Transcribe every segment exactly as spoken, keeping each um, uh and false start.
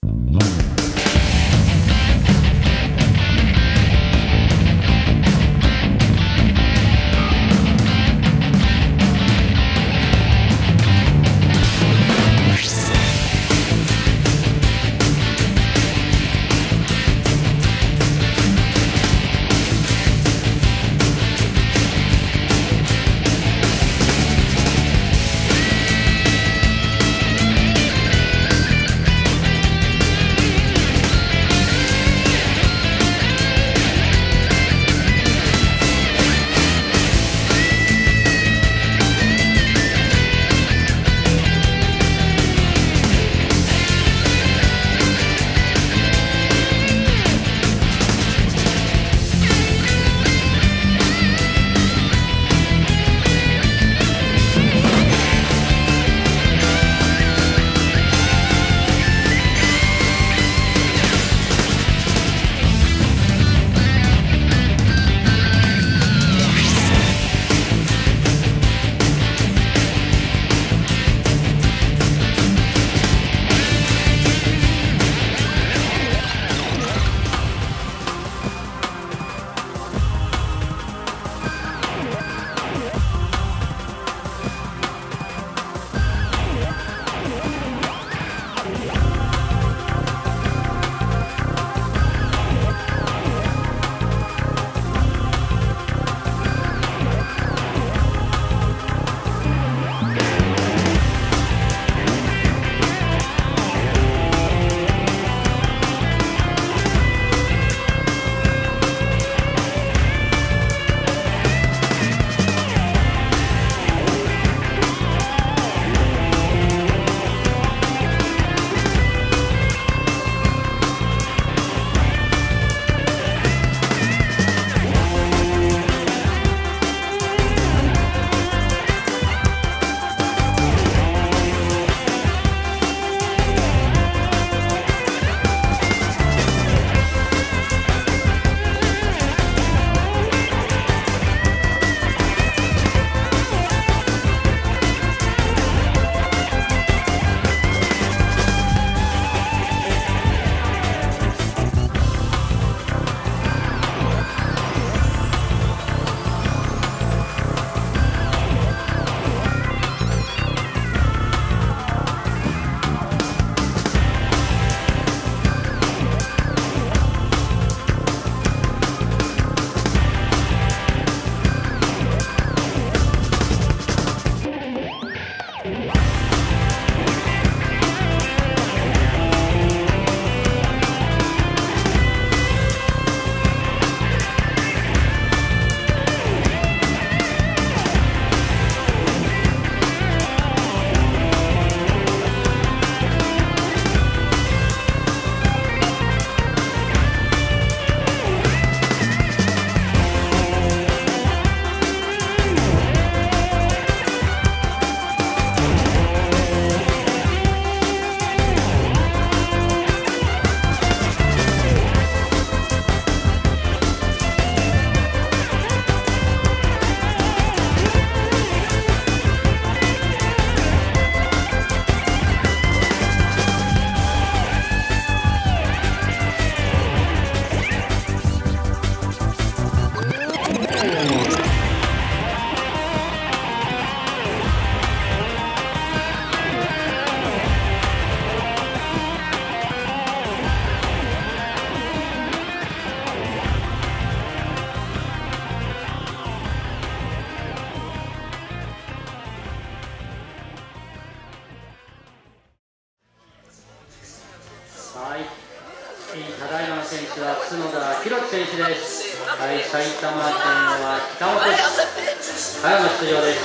はい、ただいまの選手は角田博樹選手です。はい、埼玉県は北本市からの出場です。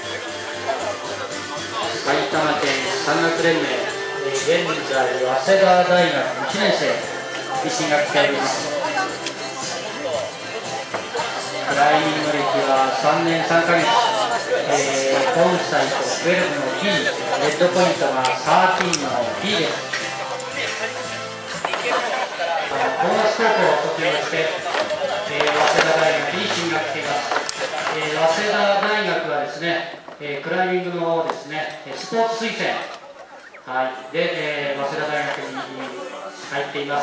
埼玉県山岳連盟、現在早稲田大学いちねん生に進学しております。クライミング歴はさんねんさんかげつ、えー、コンサイトじゅうの P、レッドポイントがじゅうの P です。高松高校を卒業して、えー、早稲田大学に進学しています。えー、早稲田大学はですね、えー、クライミングのですね、スポーツ推薦、はい、で、えー、早稲田大学に入っています。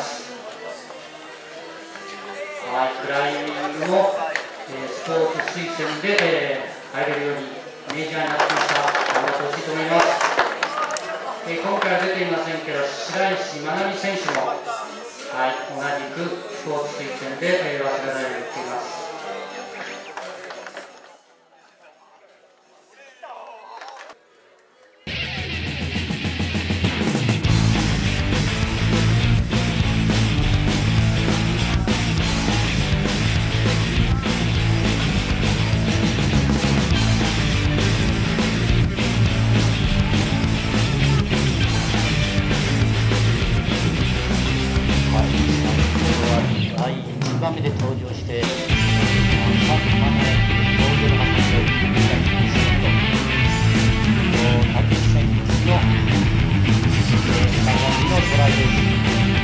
はい、クライミングも、えー、スポーツ推薦で、えー、入れるようにメジャーになってきました。頑張ってほしいと思います。えー、今回は出ていませんけど、白石真奈美選手も、はい、同じくスポーツ推薦で、えー、早稲田大学に行っています。 いちばんめで登場して、さんばんめ登場の発表をいただきますと、縦線のさんばんめのトライです。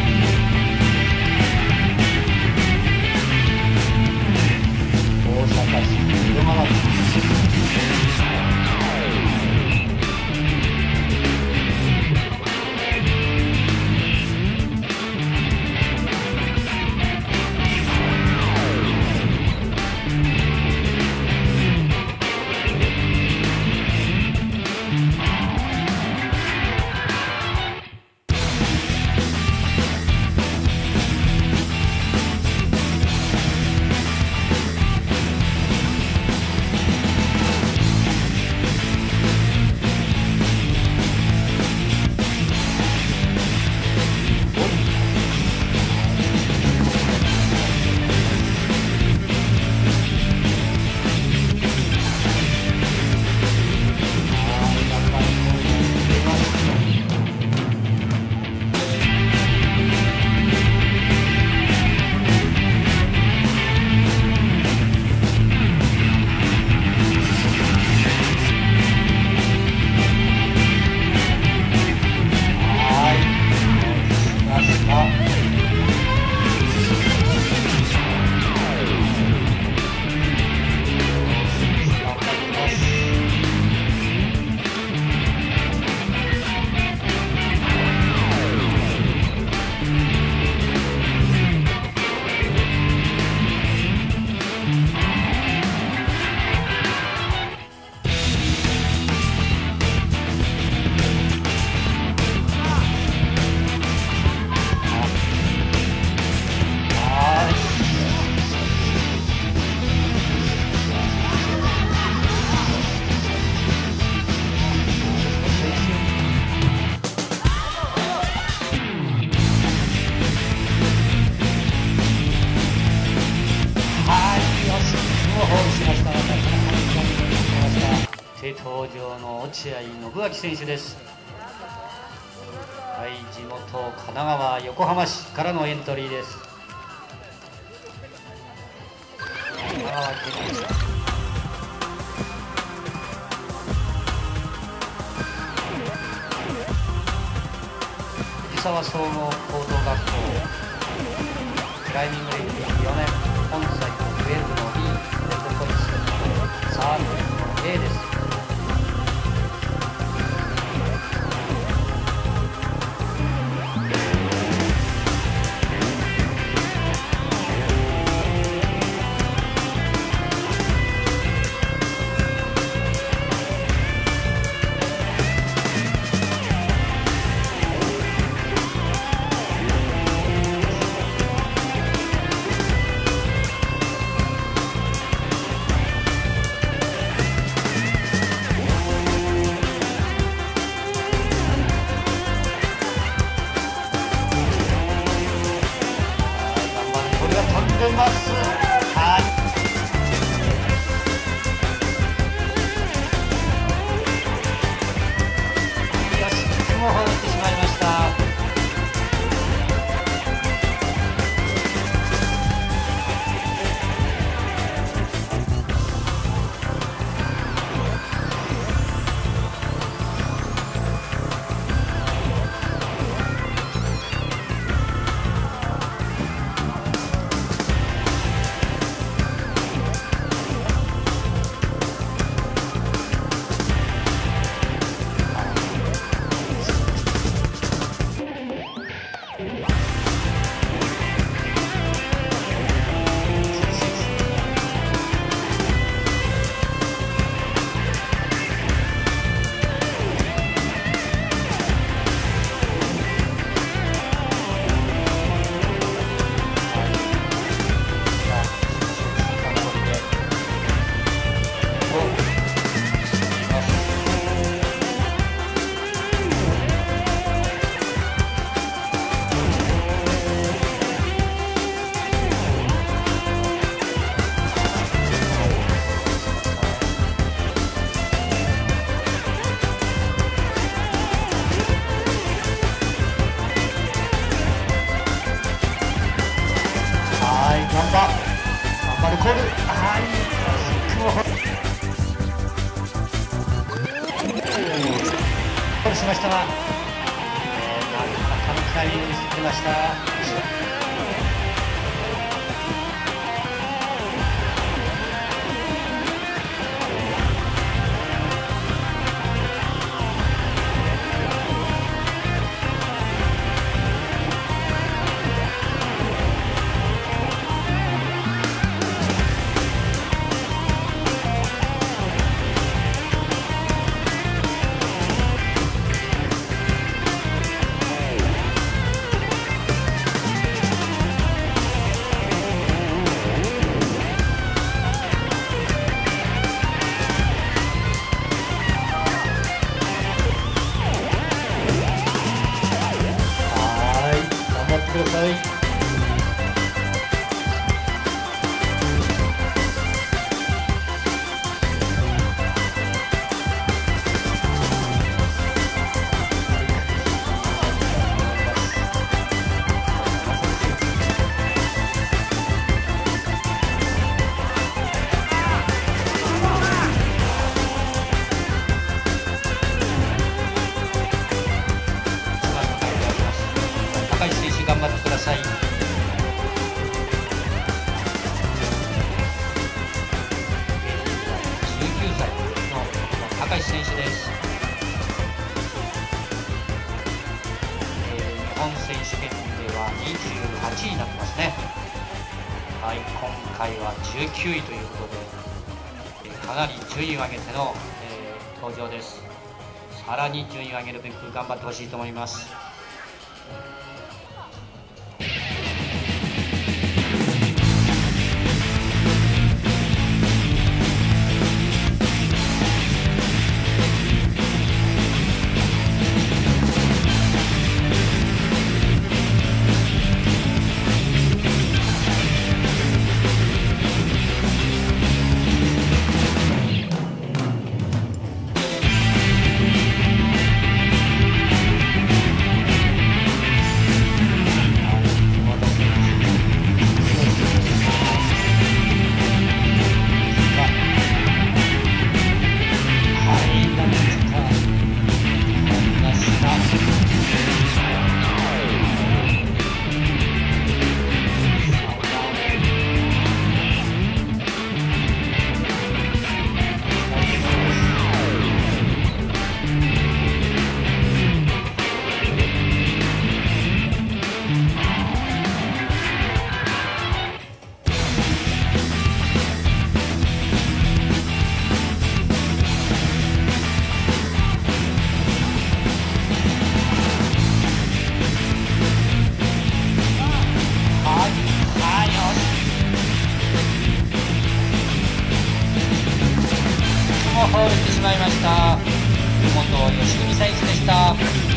大阪市淀川区登場の落合信明選手です。はい、地元神奈川横浜市からのエントリーです。神奈川県でした。藤沢総合高等学校クライミング歴よねん本サイトじゅうの B レッドポリスサーブの A です。飛んでます。はい。よし、雲を放ってしまいました。 したが、えー、なかなかのタイミングにしてくれました。ください。高橋選手頑張ってください。じゅうきゅうさいの高橋選手です。えー、日本選手権ではにじゅうはちいになってますね。はい、今回はじゅうきゅういということで、えー、かなり順位を上げての、えー、登場です。さらに順位を上げるべく頑張ってほしいと思います。フォールしてしまいました。元吉見選手でした。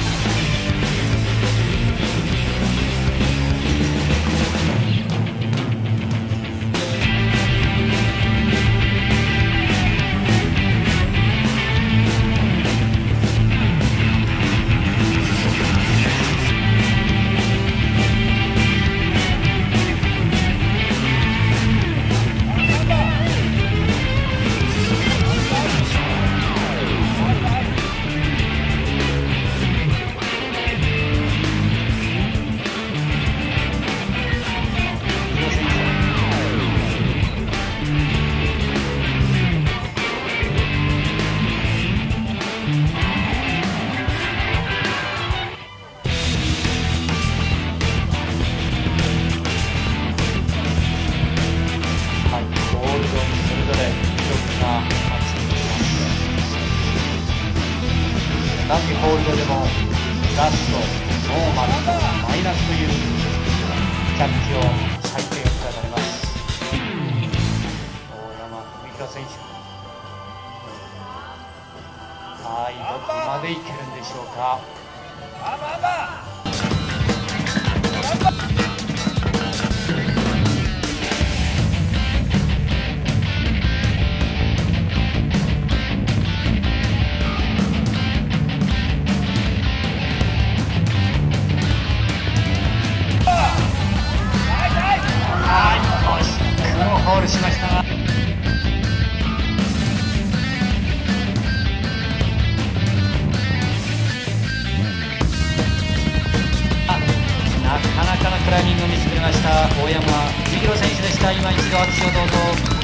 同じホールドでもプラスとノーマルとマイナスというジャッジを採点されます。大山文弘選手、はい、どこまでいけるんでしょうか。ホールしましたが、 なかなかなクライミングを見せてくれました大山裕弘選手でした。今一度拍手をどうぞ。